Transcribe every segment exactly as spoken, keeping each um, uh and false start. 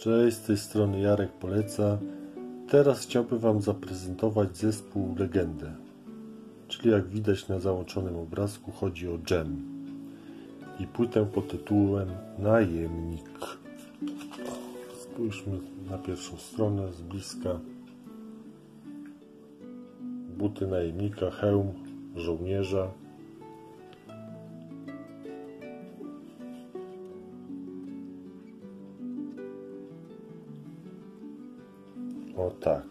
Cześć, z tej strony Jarek Poleca. Teraz chciałbym Wam zaprezentować zespół Legendę. Czyli jak widać na załączonym obrazku, chodzi o dżem i płytę pod tytułem Najemnik. Spójrzmy na pierwszą stronę z bliska. Buty najemnika, hełm żołnierza. O tak.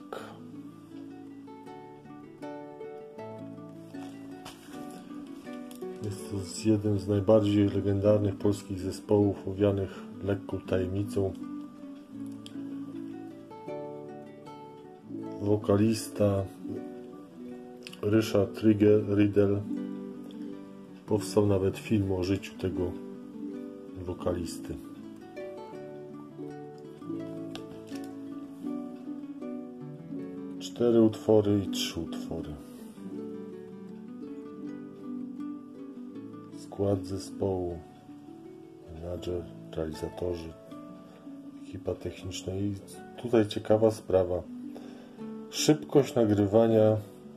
Jest to jeden z najbardziej legendarnych polskich zespołów owianych lekką tajemnicą. Wokalista Ryszard Riedel. Powstał nawet film o życiu tego wokalisty. Cztery utwory i trzy utwory. Skład zespołu, menadżer, realizatorzy, ekipa techniczna. I tutaj ciekawa sprawa. Szybkość nagrywania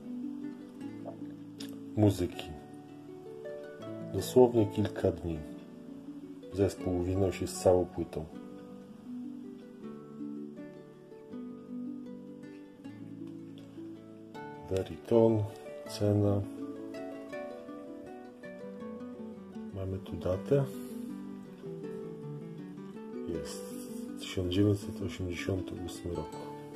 muzyki. Dosłownie kilka dni. Zespół uwinął się z całą płytą. Veriton, cena. Mamy tu datę. Jest tysiąc dziewięćset osiemdziesiąty ósmy rok.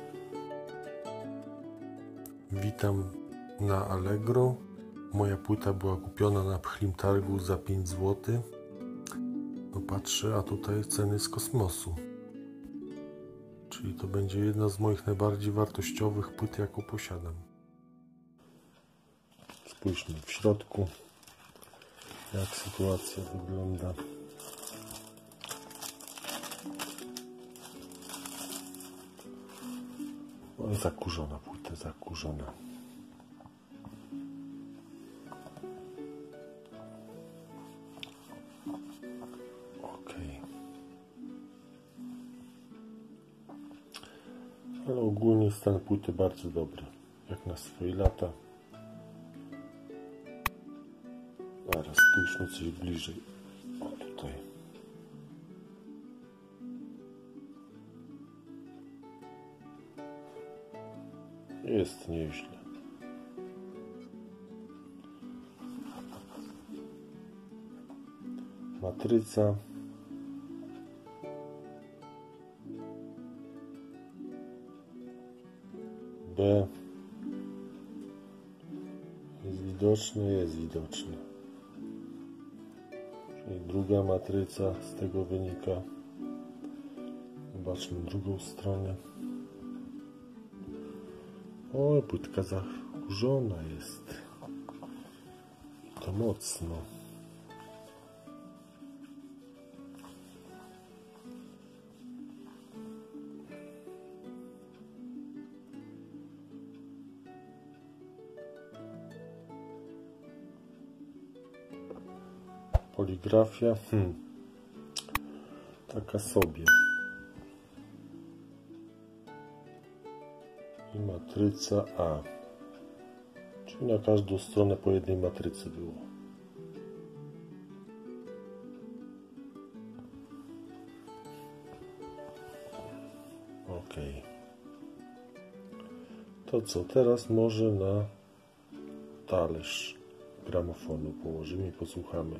Witam na Allegro. Moja płyta była kupiona na Pchlim Targu za pięć złotych. No patrzę, a tutaj ceny z kosmosu. Czyli to będzie jedna z moich najbardziej wartościowych płyt, jaką posiadam. Spójrzmy w środku, jak sytuacja wygląda. O, zakurzona płyta, zakurzona. Ok. Ale ogólnie stan płyty bardzo dobry, jak na swoje lata. Zaraz spójrzmy coś bliżej. O, tutaj. Jest nieźle. Matryca. B. Jest widoczne? Jest widoczne. Czyli druga matryca z tego wynika. Zobaczmy drugą stronę. O, płytka zakurzona jest. To mocno. Poligrafia, hmm, taka sobie. I matryca A. Czyli na każdą stronę po jednej matrycy było. Ok. To co, teraz może na talerz gramofonu położymy i posłuchamy.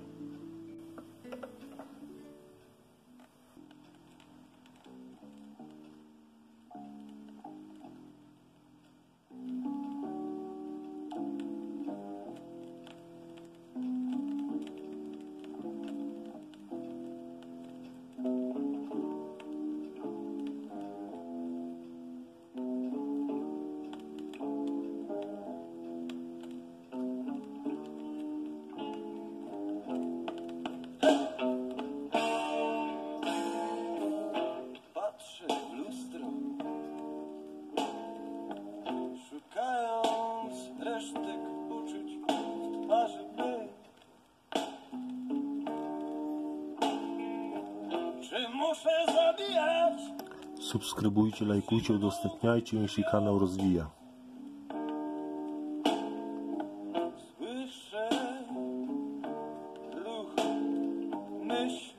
Subskrybujcie, lajkujcie, udostępniajcie, niech się kanał rozwija. Słyszę ruch myśli.